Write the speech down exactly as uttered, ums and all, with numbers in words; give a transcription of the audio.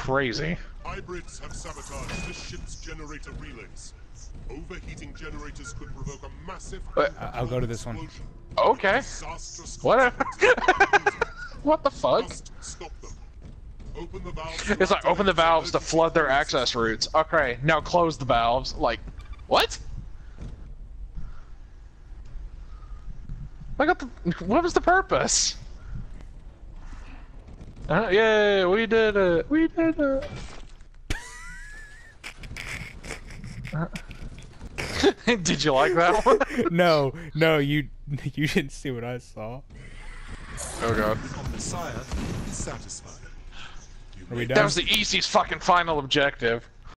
crazy. Hybrids have sabotaged the ship's generator relays. Overheating generators could provoke a massive. But, I'll go to this one. Okay. Whatever. What the fuck? Stop them. Open the valves. It's like open the valves to flood their access routes. Okay, now close the valves. Like, what? I got the. What was the purpose? Uh, yeah, we did it. We did it. Uh, did you like that one? No, no, you you didn't see what I saw. Oh god. Messiah is satisfied. Are we done? That was the easiest fucking final objective.